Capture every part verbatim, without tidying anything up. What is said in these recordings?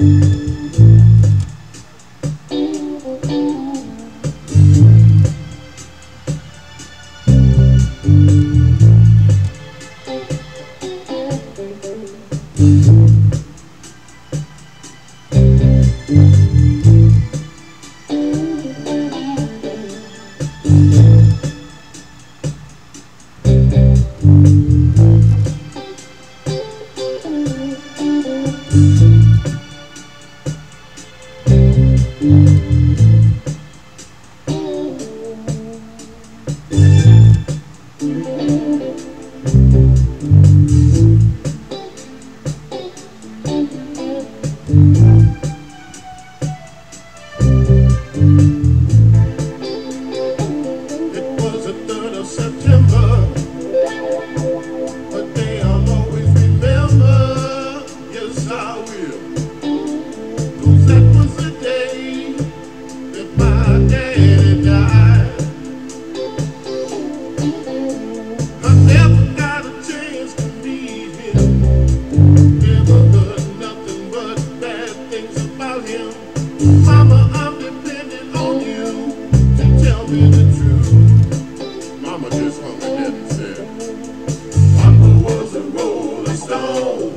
Mama, I'm depending on you to tell me the truth. Mama just hung her head and said, Papa was a rolling stone.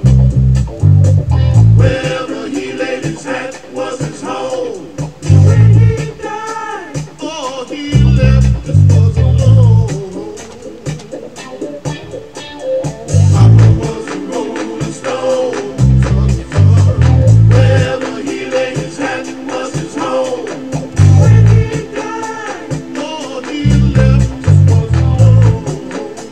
Wherever he laid his hat was his home. When he died, oh, he left us was alone. Papa was a rolling stone. Wherever he laid his hat was his home. When he died, oh, he left us was alone.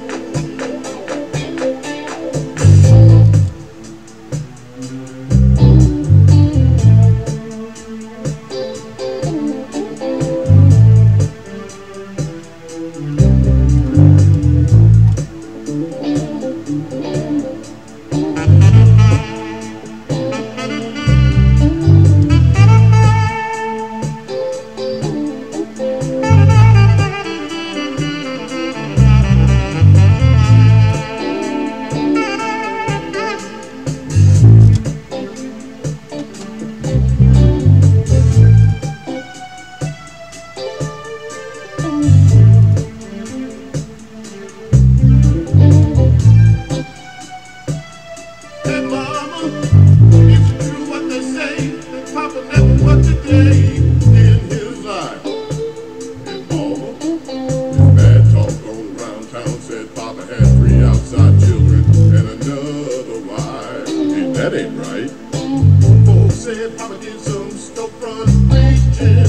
Papa never worked a day in his life. And mama, this bad talk going around town said Papa had three outside children and another wife. And that ain't right. Folks said Papa did some storefront preaching.